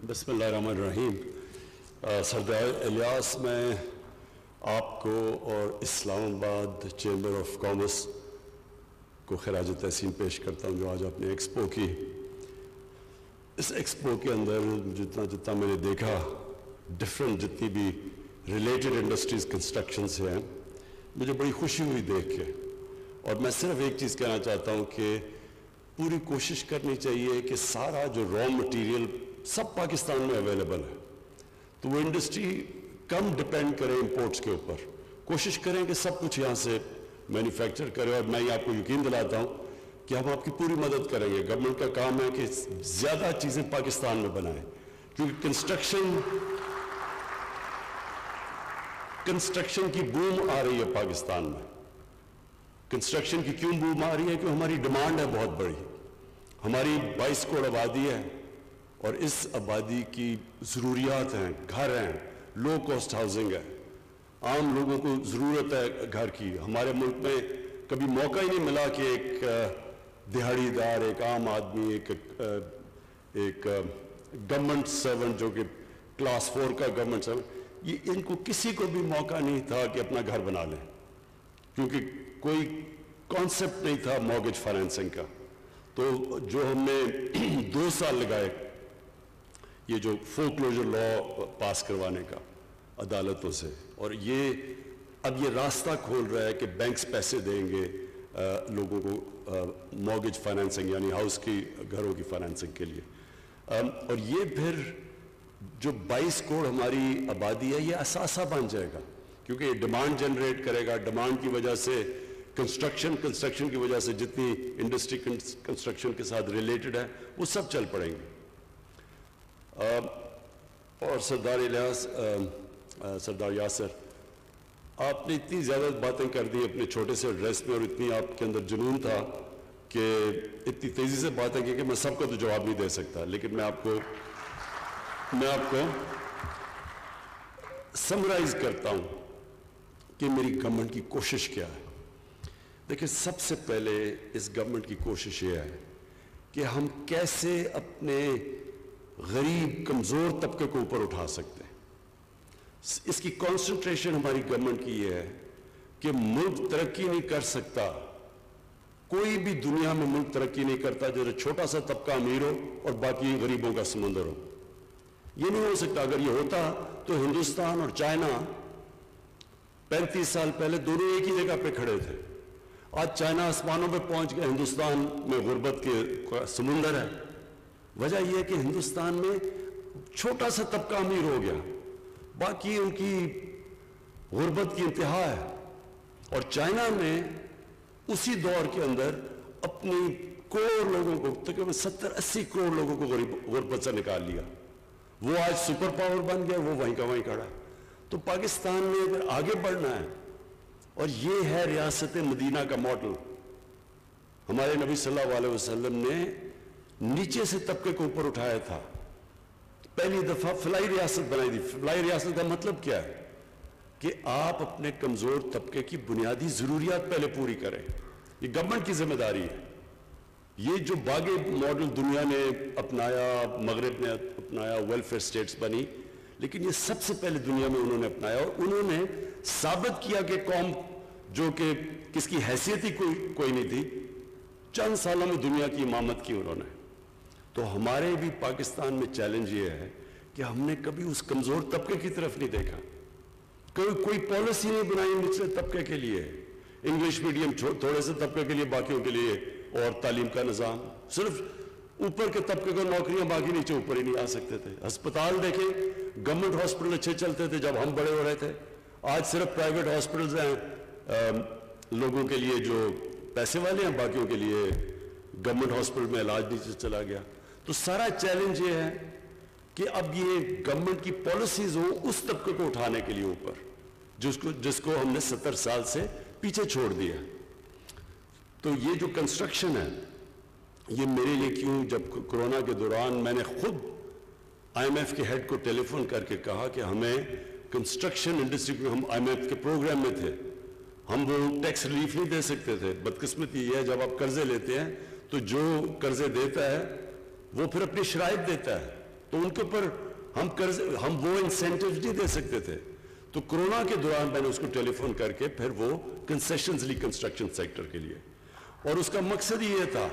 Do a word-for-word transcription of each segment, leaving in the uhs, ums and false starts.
بسم اللہ الرحمن الرحیم. سردار الیاس, میں آپ کو اور اسلام آباد چیمبر آف کامرس کو خراج تحسین پیش کرتا ہوں جو آج آپ نے ایکسپو کی. اس ایکسپو کے اندر جتنا جتنا میں نے دیکھا, ڈفرینٹ جتنی بھی ریلیٹڈ انڈسٹریز کنسٹرکشن سے ہیں, مجھے بڑی خوشی ہوئی دیکھ کے. اور میں صرف ایک چیز کہنا چاہتا ہوں کہ پوری کوشش کرنی چاہیے کہ سارا جو را مٹیریل سب پاکستان میں اویلیبل ہے, تو وہ انڈسٹری کم ڈپینڈ کرے امپورٹس کے اوپر. کوشش کریں کہ سب کچھ یہاں سے مینوفیکچر کرے, اور میں یہ آپ کو یقین دلاتا ہوں کہ ہم آپ کی پوری مدد کریں گے. گورنمنٹ کا کام ہے کہ زیادہ چیزیں پاکستان میں بنائیں, کیونکہ کنسٹرکشن کنسٹرکشن کی بوم آ رہی ہے پاکستان میں. کنسٹرکشن کی کیوں بوم آ رہی ہے؟ کہ ہماری ڈیمانڈ ہے بہت بڑی. ہماری بائیس کروڑ آبادی ہے, اور اس آبادی کی ضروریات ہیں, گھر ہیں, لو کاسٹ ہاؤسنگ ہے, عام لوگوں کو ضرورت ہے گھر کی. ہمارے ملک میں کبھی موقع ہی نہیں ملا کہ ایک دہاڑی دار, ایک عام آدمی, ایک ایک گورنمنٹ سرونٹ جو کہ کلاس فور کا گورنمنٹ سرونٹ, یہ ان کو کسی کو بھی موقع نہیں تھا کہ اپنا گھر بنا لیں, کیونکہ کوئی کانسیپٹ نہیں تھا مارگیج فائنینسنگ کا. تو جو ہم نے دو سال لگائے یہ جو فور کلوجر لا پاس کروانے کا عدالتوں سے, اور یہ اب یہ راستہ کھول رہا ہے کہ بینکس پیسے دیں گے لوگوں کو مارگیج فائنینسنگ یعنی ہاؤس کی گھروں کی فائنینسنگ کے لیے. اور یہ پھر جو بائیس کروڑ ہماری آبادی ہے یہ اثاثہ بن جائے گا, کیونکہ یہ ڈیمانڈ جنریٹ کرے گا. ڈیمانڈ کی وجہ سے کنسٹرکشن کنسٹرکشن کی وجہ سے جتنی انڈسٹری کنسٹرکشن کے ساتھ ریلیٹڈ ہے وہ سب چل پڑیں گے. اور سردار الیاس, سردار یاسر, آپ نے اتنی زیادہ باتیں کر دی اپنے چھوٹے سے ایڈریس میں, اور اتنی آپ کے اندر جنون تھا کہ اتنی تیزی سے باتیں کی کہ میں سب کو تو جواب نہیں دے سکتا. لیکن میں آپ کو میں آپ کو سمرائز کرتا ہوں کہ میری گورنمنٹ کی کوشش کیا ہے. دیکھیں, سب سے پہلے اس گورنمنٹ کی کوشش یہ ہے کہ ہم کیسے اپنے غریب کمزور طبقے کو اوپر اٹھا سکتے ہیں. اس کی کانسنٹریشن ہماری گورنمنٹ کی یہ ہے کہ ملک ترقی نہیں کر سکتا, کوئی بھی دنیا میں ملک ترقی نہیں کرتا جو چھوٹا سا طبقہ امیر ہو اور باقی غریبوں کا سمندر ہو. یہ نہیں ہو سکتا. اگر یہ ہوتا تو ہندوستان اور چائنا پینتیس سال پہلے دونوں ایک ہی جگہ پہ کھڑے تھے. آج چائنا آسمانوں پہ پہنچ گیا, ہندوستان میں غربت کے سمندر ہے. وجہ یہ ہے کہ ہندوستان میں چھوٹا سا طبقہ امیر ہو گیا, باقی ان کی غربت کی انتہا ہے. اور چائنا نے اسی دور کے اندر اپنی کروڑ لوگوں کو, تقریباً ستر اسی کروڑ لوگوں کو غربت سے نکال لیا. وہ آج سپر پاور بن گیا, وہ وہیں کا وہیں کھڑا. تو پاکستان میں اگر آگے بڑھنا ہے, اور یہ ہے ریاست مدینہ کا ماڈل. ہمارے نبی صلی اللہ علیہ وسلم نے نیچے سے طبقے کو اوپر اٹھایا تھا. پہلی دفعہ فلائی ریاست بنائی تھی. فلائی ریاست کا مطلب کیا ہے؟ کہ آپ اپنے کمزور طبقے کی بنیادی ضروریات پہلے پوری کریں. یہ گورنمنٹ کی ذمہ داری ہے. یہ جو باغی ماڈل دنیا نے اپنایا, مغرب نے اپنایا, ویلفیئر سٹیٹس بنی, لیکن یہ سب سے پہلے دنیا میں انہوں نے اپنایا, اور انہوں نے ثابت کیا کہ قوم جو کہ کس کی حیثیت ہی کوئی کوئی نہیں تھی, چند سالوں میں دنیا کی امامت کی انہوں نے. تو ہمارے بھی پاکستان میں چیلنج یہ ہے کہ ہم نے کبھی اس کمزور طبقے کی طرف نہیں دیکھا, کوئی کوئی پالیسی نہیں بنائی نچلے طبقے کے لیے. انگلش میڈیم تھوڑے سے طبقے کے لیے, باقیوں کے لیے اور تعلیم کا نظام, صرف اوپر کے طبقے کو نوکریاں, باقی نیچے اوپر ہی نہیں آ سکتے تھے. ہسپتال دیکھیں, گورنمنٹ ہاسپٹل اچھے چلتے تھے جب ہم بڑے ہو رہے تھے. آج صرف پرائیویٹ ہاسپٹلز ہیں لوگوں کے لیے جو پیسے والے ہیں, باقیوں کے لیے گورنمنٹ ہاسپٹل میں علاج نہیں چلا گیا. تو سارا چیلنج یہ ہے کہ اب یہ گورنمنٹ کی پالیسیز ہوں اس طبقے کو اٹھانے کے لیے اوپر, جس کو جس کو ہم نے ستر سال سے پیچھے چھوڑ دیا. تو یہ جو کنسٹرکشن ہے, یہ میرے لیے کیوں, جب کرونا کے دوران میں نے خود آئی ایم ایف کے ہیڈ کو ٹیلی فون کر کے کہا کہ ہمیں کنسٹرکشن انڈسٹری کو, ہم آئی ایم ایف کے پروگرام میں تھے, ہم وہ ٹیکس ریلیف نہیں دے سکتے تھے. بدقسمتی یہ ہے جب آپ قرضے لیتے ہیں تو جو قرضے دیتا ہے وہ پھر اپنی شرائط دیتا ہے, تو ان کے اوپر ہم قرض ہم وہ انسینٹیو نہیں دے سکتے تھے. تو کرونا کے دوران میں نے اس کو ٹیلی فون کر کے پھر وہ کنسیشنز لی کنسٹرکشن سیکٹر کے لیے, اور اس کا مقصد یہ تھا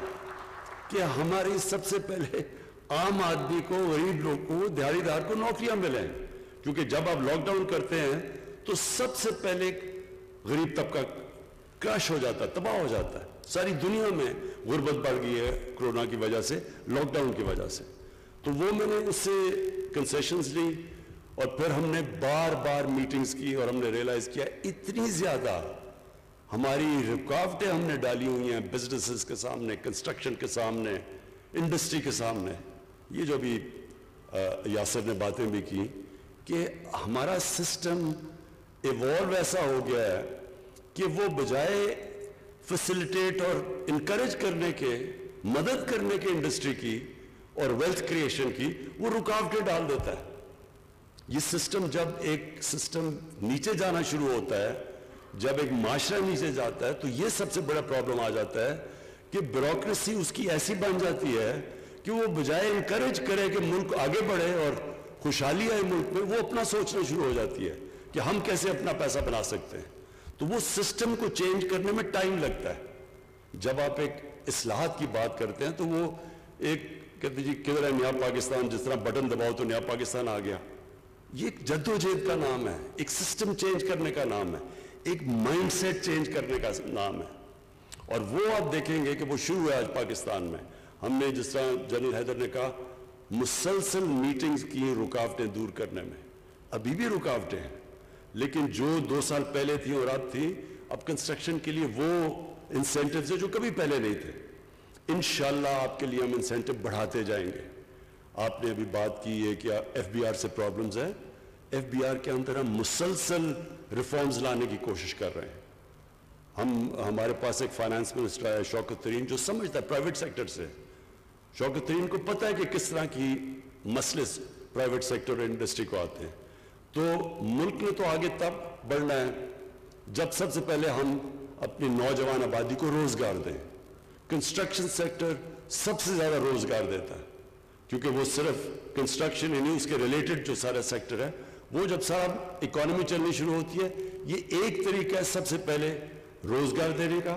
کہ ہماری سب سے پہلے عام آدمی کو, غریب لوگ کو, دیہڑی دار کو نوکریاں ملیں, کیونکہ جب آپ لاک ڈاؤن کرتے ہیں تو سب سے پہلے غریب طبقہ کریش ہو جاتا ہے, تباہ ہو جاتا ہے. ساری دنیا میں غربت بڑھ گئی ہے کرونا کی وجہ سے, لاک ڈاؤن کی وجہ سے. تو وہ میں نے اس سے کنسیشنز لی, اور پھر ہم نے بار بار میٹنگز کی, اور ہم نے ریئلائز کیا اتنی زیادہ ہماری رکاوٹیں ہم نے ڈالی ہوئی ہیں بزنسز کے سامنے, کنسٹرکشن کے سامنے, انڈسٹری کے سامنے. یہ جو بھی یاسر نے باتیں بھی کی کہ ہمارا سسٹم ایوالو ایسا ہو گیا ہے کہ وہ بجائے فیسیلیٹیٹ اور انکریج کرنے کے, مدد کرنے کے انڈسٹری کی اور ویلتھ کریشن کی, وہ رکاوٹیں ڈال دیتا ہے. یہ سسٹم جب ایک سسٹم نیچے جانا شروع ہوتا ہے, جب ایک معاشرہ نیچے جاتا ہے, تو یہ سب سے بڑا پرابلم آ جاتا ہے کہ بیوروکریسی اس کی ایسی بن جاتی ہے کہ وہ بجائے انکریج کرے کہ ملک آگے بڑھے اور خوشحالی آئے ملک میں, وہ اپنا سوچنا شروع ہو جاتی ہے کہ ہم کیسے اپنا پیسہ بنا سکتے ہیں. تو وہ سسٹم کو چینج کرنے میں ٹائم لگتا ہے. جب آپ ایک اصلاحات کی بات کرتے ہیں تو وہ ایک کہتے جی کدھر ہے نیا پاکستان, جس طرح بٹن دباؤ تو نیا پاکستان آ گیا. یہ ایک جدوجہد کا نام ہے, ایک سسٹم چینج کرنے کا نام ہے, ایک مائنڈ سیٹ چینج کرنے کا نام ہے. اور وہ آپ دیکھیں گے کہ وہ شروع ہے آج پاکستان میں. ہم نے جس طرح جنرل حیدر نے کہا مسلسل میٹنگز کی رکاوٹیں دور کرنے میں, ابھی بھی رکاوٹیں ہیں, لیکن جو دو سال پہلے تھی اور اب تھی, اب کنسٹرکشن کے لیے وہ انسینٹیوز ہیں جو کبھی پہلے نہیں تھے. انشاءاللہ آپ کے لیے ہم انسینٹیو بڑھاتے جائیں گے. آپ نے ابھی بات کی ہے کہ ایف بی آر سے پرابلمز ہیں. ایف بی آر کے اندر ہم مسلسل ریفارمز لانے کی کوشش کر رہے ہیں. ہم ہمارے پاس ایک فائنانس منسٹر ہے شوکت ترین, جو سمجھتا ہے پرائیویٹ سیکٹر سے. شوکت ترین کو پتہ ہے کہ کس طرح کی مسئلے پرائیویٹ سیکٹر اور انڈسٹری کو آتے ہیں. تو ملک نے تو آگے تب بڑھنا ہے جب سب سے پہلے ہم اپنی نوجوان آبادی کو روزگار دیں. کنسٹرکشن سیکٹر سب سے زیادہ روزگار دیتا ہے, کیونکہ وہ صرف کنسٹرکشن ہی نہیں, اس کے ریلیٹڈ جو سارا سیکٹر ہے, وہ جب سارا اکانومی چلنی شروع ہوتی ہے, یہ ایک طریقہ ہے سب سے پہلے روزگار دینے کا,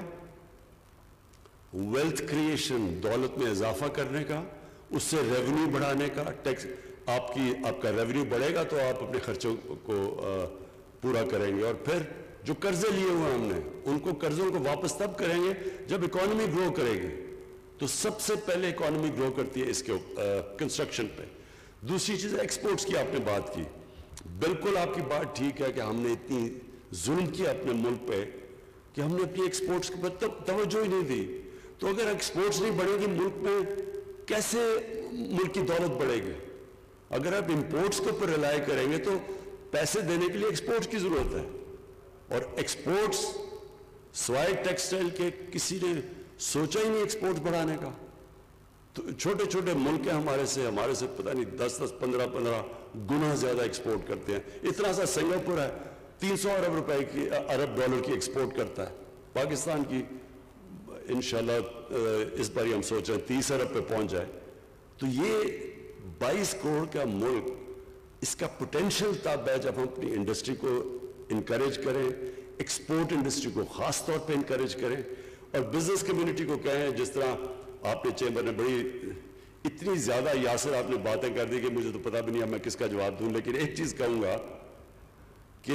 ویلتھ کریشن, دولت میں اضافہ کرنے کا, اس سے ریونیو بڑھانے کا. ٹیکس آپ کی آپ کا ریونیو بڑھے گا تو آپ اپنے خرچوں کو پورا کریں گے. اور پھر جو قرضے لیے ہوئے ہم نے, ان کو قرضوں کو واپس تب کریں گے جب اکانومی گرو کرے گی. تو سب سے پہلے اکانومی گرو کرتی ہے اس کے کنسٹرکشن پہ. دوسری چیز ایکسپورٹس کی آپ نے بات کی, بالکل آپ کی بات ٹھیک ہے کہ ہم نے اتنی ظلم کیا اپنے ملک پہ کہ ہم نے اپنی ایکسپورٹس کے پر توجہ ہی نہیں دی. تو اگر ایکسپورٹس نہیں بڑھے گی ملک میں, کیسے ملک کی دولت بڑھے گی؟ اگر آپ امپورٹس کے اوپر ریلائی کریں گے تو پیسے دینے کے لیے ایکسپورٹس کی ضرورت ہے. اور ایکسپورٹس سوائے ٹیکسٹائل کے کسی نے سوچا ہی نہیں ایکسپورٹس بڑھانے کا. تو چھوٹے چھوٹے ملک ہیں ہمارے سے, ہمارے سے پتہ نہیں دس دس پندرہ پندرہ گنا زیادہ ایکسپورٹ کرتے ہیں. اتنا سا سنگاپور ہے, تین سو ارب روپے کی ارب ڈالر کی ایکسپورٹ کرتا ہے. پاکستان کی انشاءاللہ اس بار ہم سوچ رہے ہیں تیس ارب پہ پہنچ جائے. تو یہ بائیس کروڑ کا ملک, اس کا پوٹینشیل تب ہے جب ہم اپنی انڈسٹری کو انکریج کریں, ایکسپورٹ انڈسٹری کو خاص طور پہ انکریج کریں, اور بزنس کمیونٹی کو کہیں, جس طرح آپ نے چیمبر نے بڑی اتنی زیادہ یاسر آپ نے باتیں کر دی کہ مجھے تو پتہ بھی نہیں اب میں کس کا جواب دوں. لیکن ایک چیز کہوں گا کہ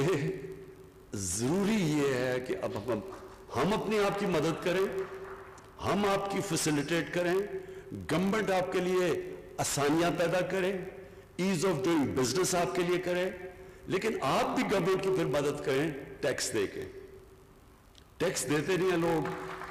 ضروری یہ ہے کہ اب ہم ہم اپنے آپ کی مدد کریں, ہم آپ کی فیسیلیٹیٹ کریں, گورنمنٹ آپ کے لیے آسانیاں پیدا کرے, ایز آف ڈوئنگ بزنس آپ کے لیے کرے, لیکن آپ بھی گورنمنٹ کی پھر مدد کریں ٹیکس دے کے. ٹیکس دیتے نہیں ہیں لوگ,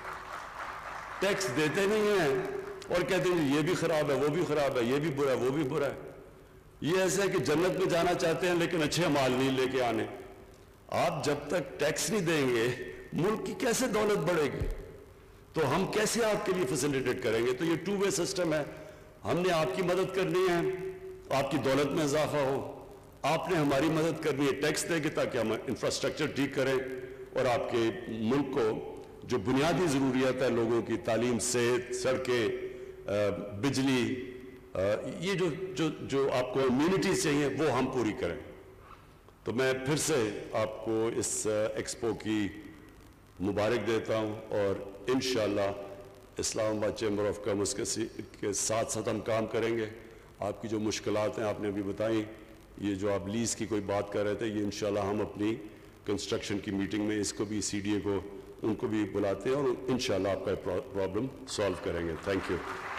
ٹیکس دیتے نہیں ہیں اور کہتے ہیں یہ بھی خراب ہے, وہ بھی خراب ہے, یہ بھی برا ہے, وہ بھی برا ہے. یہ ایسا ہے کہ جنت میں جانا چاہتے ہیں لیکن اچھے مال نہیں لے کے آنے. آپ جب تک ٹیکس نہیں دیں گے ملک کی کیسے دولت بڑھے گی؟ تو ہم کیسے آپ کے لیے فیسیلیٹیٹ کریں گے؟ تو یہ ٹو وے سسٹم ہے. ہم نے آپ کی مدد کرنی ہے, آپ کی دولت میں اضافہ ہو, آپ نے ہماری مدد کرنی ہے ٹیکس دے کے تاکہ ہم انفراسٹرکچر ٹھیک کریں اور آپ کے ملک کو جو بنیادی ضروریات ہے لوگوں کی, تعلیم, صحت, سڑکیں, بجلی, یہ جو جو جو آپ کو امیونٹیز چاہیے وہ ہم پوری کریں. تو میں پھر سے آپ کو اس ایکسپو کی مبارک دیتا ہوں اور انشاءاللہ اسلام آباد چیمبر آف کامرس کے ساتھ ساتھ ہم کام کریں گے. آپ کی جو مشکلات ہیں آپ نے ابھی بتائیں, یہ جو آپ لیز کی کوئی بات کر رہے تھے, یہ انشاءاللہ ہم اپنی کنسٹرکشن کی میٹنگ میں اس کو بھی سی ڈی اے کو ان کو بھی بلاتے ہیں اور انشاءاللہ آپ کا پرابلم سالو کریں گے. Thank you.